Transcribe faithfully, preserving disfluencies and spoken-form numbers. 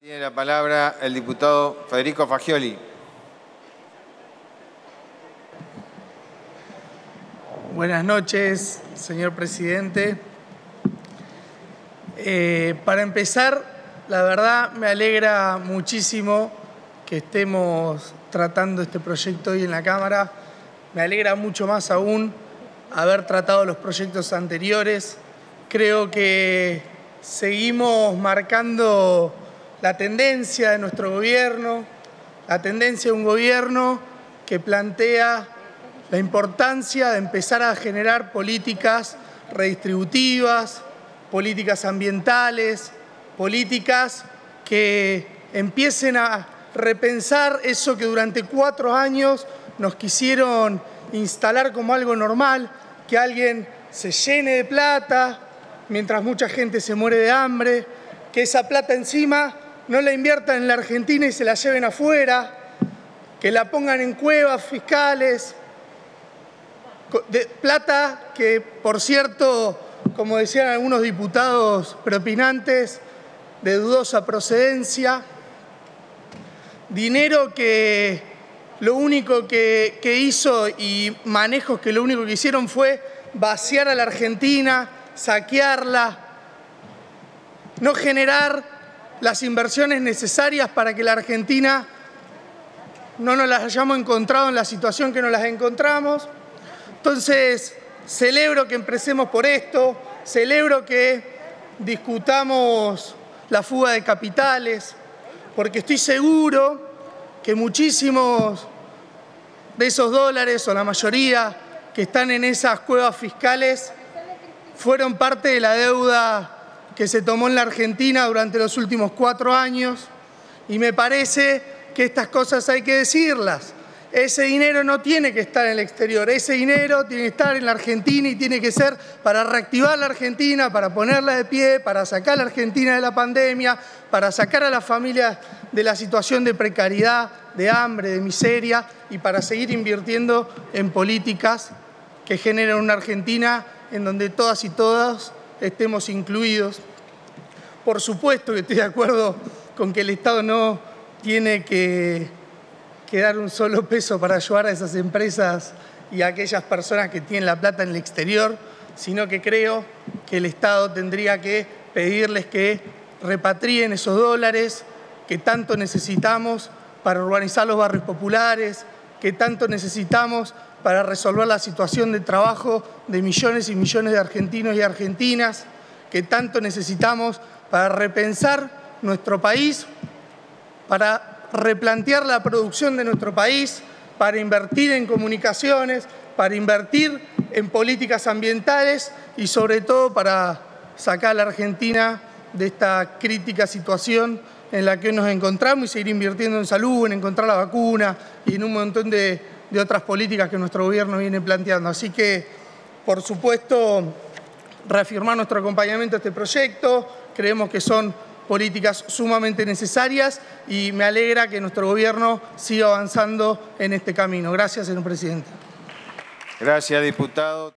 Tiene la palabra el diputado Federico Fagioli. Buenas noches, señor presidente. Eh, para empezar, la verdad me alegra muchísimo que estemos tratando este proyecto hoy en la Cámara. Me alegra mucho más aún haber tratado los proyectos anteriores. Creo que seguimos marcando la tendencia de nuestro gobierno, la tendencia de un gobierno que plantea la importancia de empezar a generar políticas redistributivas, políticas ambientales, políticas que empiecen a repensar eso que durante cuatro años nos quisieron instalar como algo normal, que alguien se llene de plata mientras mucha gente se muere de hambre, que esa plata encima no la inviertan en la Argentina y se la lleven afuera, que la pongan en cuevas fiscales, de plata que, por cierto, como decían algunos diputados propinantes, de dudosa procedencia, dinero que lo único que, que hizo y manejos que lo único que hicieron fue vaciar a la Argentina, saquearla, no generar las inversiones necesarias para que la Argentina no nos las hayamos encontrado en la situación que nos las encontramos. Entonces, celebro que empecemos por esto, celebro que discutamos la fuga de capitales, porque estoy seguro que muchísimos de esos dólares, o la mayoría que están en esas cuevas fiscales, fueron parte de la deuda que se tomó en la Argentina durante los últimos cuatro años, y me parece que estas cosas hay que decirlas. Ese dinero no tiene que estar en el exterior, ese dinero tiene que estar en la Argentina y tiene que ser para reactivar la Argentina, para ponerla de pie, para sacar a la Argentina de la pandemia, para sacar a las familias de la situación de precariedad, de hambre, de miseria, y para seguir invirtiendo en políticas que generen una Argentina en donde todas y todos estemos incluidos. Por supuesto que estoy de acuerdo con que el Estado no tiene que, que dar un solo peso para ayudar a esas empresas y a aquellas personas que tienen la plata en el exterior, sino que creo que el Estado tendría que pedirles que repatrien esos dólares que tanto necesitamos para urbanizar los barrios populares, que tanto necesitamos para resolver la situación de trabajo de millones y millones de argentinos y argentinas, que tanto necesitamos para repensar nuestro país, para replantear la producción de nuestro país, para invertir en comunicaciones, para invertir en políticas ambientales y sobre todo para sacar a la Argentina de esta crítica situación en la que hoy nos encontramos y seguir invirtiendo en salud, en encontrar la vacuna y en un montón de, de otras políticas que nuestro gobierno viene planteando. Así que, por supuesto, reafirmar nuestro acompañamiento a este proyecto. Creemos que son políticas sumamente necesarias y me alegra que nuestro gobierno siga avanzando en este camino. Gracias, señor presidente. Gracias, diputado.